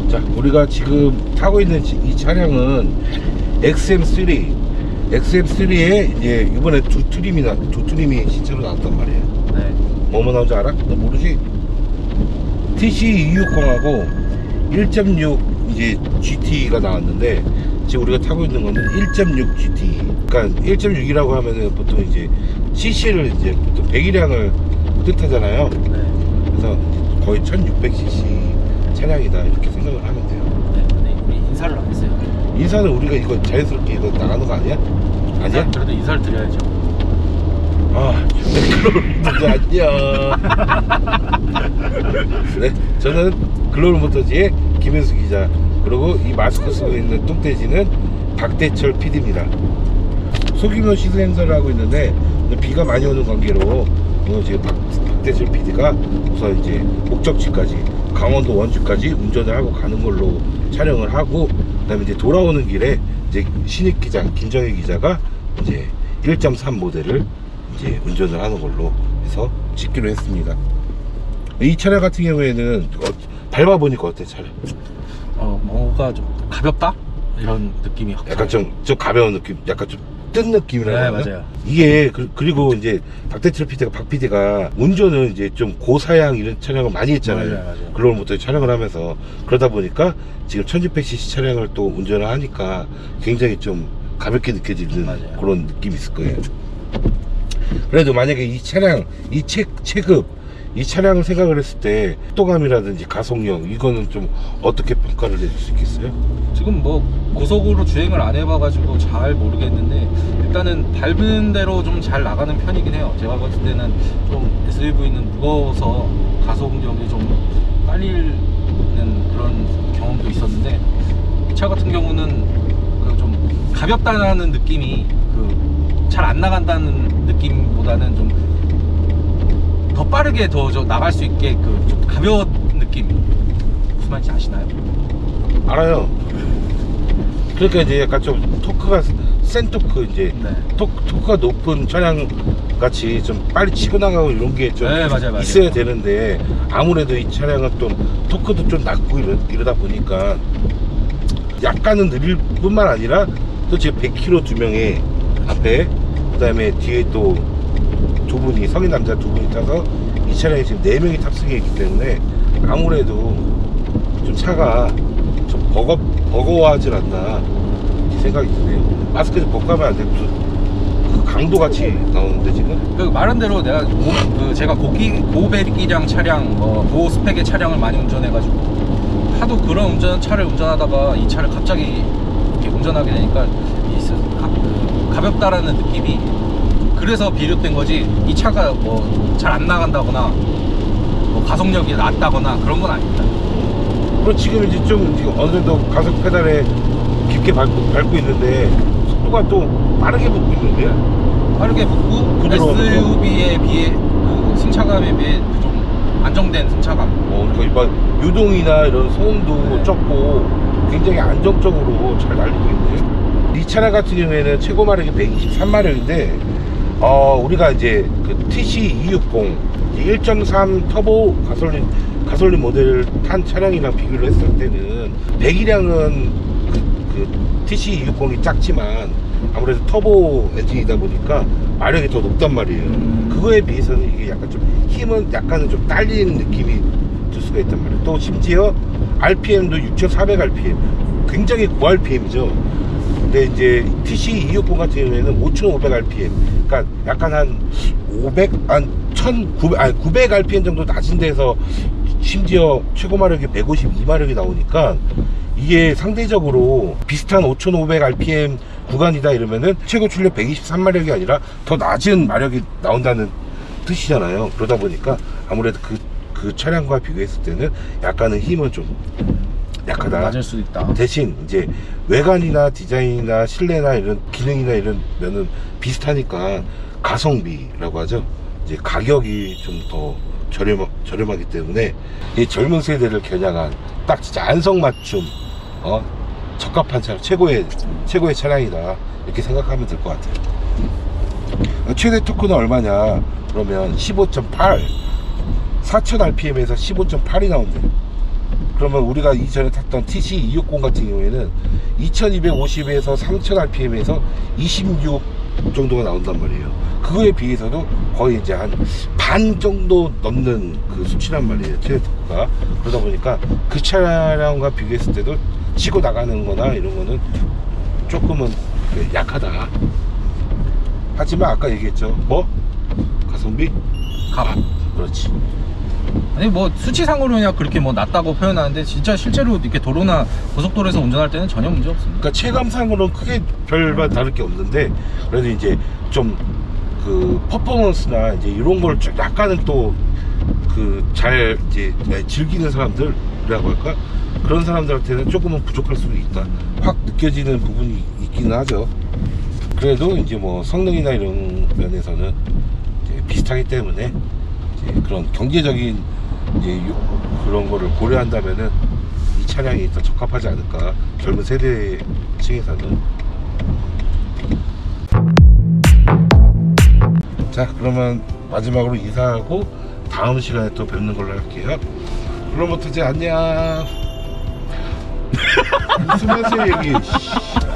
자, 우리가 지금 타고 있는 이 차량은 XM3에 이제 이번에 두 트림이 신차로 나왔단 말이에요. 네. 뭐뭐 나온지 알아? 너 모르지? TC260하고 1.6 이제 GT가 나왔는데, 지금 우리가 타고 있는 거는 1.6 GT. 그러니까 1.6이라고 하면은 보통 이제 CC를 이제 보통 배기량을 뜻하잖아요. 네. 그래서 거의 1600cc 차량이다 이렇게 생각을 하면 돼요. 네. 근데 우리 인사를 안 했어요. 인사는 우리가 이거 자연스럽게 이거 나가는 거 아니야? 아니야? 그래도 인사를 드려야죠. 아, 글로벌 아니야. 네, 저는 글로벌 모터즈의 김현수 기자, 그리고 이 마스크 쓰고 있는 뚱돼지는 박대철 PD입니다. 소규모 시승 행사를 하고 있는데 비가 많이 오는 관계로 오늘 지금 박대철 PD가 우선 이제 목적지까지, 강원도 원주까지 운전을 하고 가는 걸로 촬영을 하고, 그다음에 이제 돌아오는 길에 이제 신입 기자 김정희 기자가 이제 1.3 모델을 이제 운전을 하는 걸로 해서 찍기로 했습니다. 이 차량 같은 경우에는 밟아보니까 어때, 차량? 뭔가 좀 가볍다? 이런 느낌이 확 약간 좀 가벼운 느낌, 약간 좀 뜬 느낌이라고 네, 하나? 맞아요. 이게 그리고 이제 박대철 PD가, 박 PD가 운전을 이제 좀 고사양 이런 차량을 많이 했잖아요. 맞아요. 글로벌부터 촬영을 하면서. 그러다 보니까 지금 1600cc 차량을 또 운전을 하니까 굉장히 좀 가볍게 느껴지는 맞아요. 그런 느낌이 있을 거예요. 그래도 만약에 이 차량, 이 체급, 이 차량을 생각을 했을 때 속도감이라든지 가속력, 이거는 좀 어떻게 평가를 해줄 수 있겠어요? 지금 뭐 고속으로 주행을 안 해봐가지고 잘 모르겠는데, 일단은 밟은 대로 좀 잘 나가는 편이긴 해요. 제가 봤을 때는 좀 SUV는 무거워서 가속력이 좀 딸리는 그런 경험도 있었는데, 이 차 같은 경우는 그 좀 가볍다는 느낌이 잘 안 나간다는 느낌보다는 좀 더 빠르게 더 나갈 수 있게 좀 가벼운 느낌, 무슨 말인지 아시나요? 알아요. 그러니까 이제 약간 좀 토크가 센 토크, 이제 네. 토크가 높은 차량 같이 좀 빨리 치고 나가고 이런 게 좀 네, 맞아요. 있어야 되는데, 아무래도 이 차량은 또 토크도 좀 낮고 이러다 보니까 약간은 느릴 뿐만 아니라 또 지금 100km 두 명에 앞에, 그 다음에 뒤에 또 두 분이, 성인 남자 두 분이 타서 이 차량에 지금 4명이 탑승해 있기 때문에 아무래도 좀 차가 좀 버거워하질 않나 이렇게 생각이 드네요. 마스크 좀 벗가면 안 돼. 무슨 그 강도 같이 나오는데 지금. 그 말한 대로 내가 제가 고배기량 차량, 고스펙의 차량을 많이 운전해가지고 하도 그런 차를 운전하다가 이 차를 갑자기 이렇게 운전하게 되니까 가볍다라는 느낌이, 그래서 비롯된 거지, 이 차가 뭐 잘 안 나간다거나 뭐 가속력이 낮다거나 그런 건 아닙니다. 그리고 지금 이제 좀 지금 어느 정도 가속 페달에 깊게 밟고 있는데 속도가 또 빠르게 붙고 있는데, 빠르게 붙고 부드러운 SUV에 비해 승차감에 비해 좀 안정된 승차감. 그러니까 막 유동이나 이런 소음도 네. 적고 굉장히 안정적으로 잘 달리고 있네요. 이 차량 같은 경우에는 최고 마력이 123마력인데, 우리가 이제 그 TC260 1.3 터보 가솔린 모델을 탄 차량이랑 비교를 했을 때는 배기량은 그 TC260이 작지만 아무래도 터보 엔진이다 보니까 마력이 더 높단 말이에요. 그거에 비해서는 이게 약간 좀 힘은 약간은 좀 딸리는 느낌이 들 수가 있단 말이에요. 또 심지어 RPM도 6400rpm, 굉장히 고RPM이죠. 근데 이제 TC260 같은 경우에는 5500rpm, 그러니까 약간 한 900rpm 정도 낮은 데서 심지어 최고 마력이 152마력이 나오니까 이게 상대적으로 비슷한 5500rpm 구간이다 이러면은 최고 출력 123마력이 아니라 더 낮은 마력이 나온다는 뜻이잖아요. 그러다 보니까 아무래도 그 차량과 비교했을 때는 약간은 힘은 좀 약하다. 맞을 수도 있다. 대신 이제 외관이나 디자인이나 실내나 이런 기능이나 이런 면은 비슷하니까 가성비라고 하죠. 이제 가격이 좀 더 저렴하기 때문에 이 젊은 세대를 겨냥한 딱 진짜 안성맞춤, 적합한 차량, 최고의 차량이다 이렇게 생각하면 될 것 같아요. 최대 토크는 얼마냐 그러면 15.8, 4000rpm에서 15.8이 나온대. 그러면 우리가 이전에 탔던 TC260 같은 경우에는 2250에서 3000rpm에서 26 정도가 나온단 말이에요. 그거에 비해서도 거의 이제 한 반 정도 넘는 그 수치란 말이에요, 트랙터가. 그러다 보니까 그 차량과 비교했을 때도 치고 나가는 거나 이런 거는 조금은 약하다. 하지만 아까 얘기했죠, 뭐? 가성비? 그렇지. 아니 뭐 수치상으로 그냥 그렇게 뭐 낮다고 표현하는데 진짜 실제로 이렇게 도로나 고속도로에서 운전할 때는 전혀 문제 없습니다. 그러니까 체감상으로는 크게 별반 다를 게 없는데, 그래도 이제 좀 그 퍼포먼스나 이제 이런 걸 좀 약간은 또 그 잘 이제 즐기는 사람들이라고 할까, 그런 사람들한테는 조금은 부족할 수도 있다, 확 느껴지는 부분이 있기는 하죠. 그래도 이제 뭐 성능이나 이런 면에서는 이제 비슷하기 때문에 이제 그런 경제적인 이제 그런 거를 고려한다면은 이 차량이 더 적합하지 않을까, 젊은 세대층에서는. 자, 그러면 마지막으로 인사하고 다음 시간에 또 뵙는 걸로 할게요. 그럼 부터 이제 안녕. 무슨 말씀 얘기.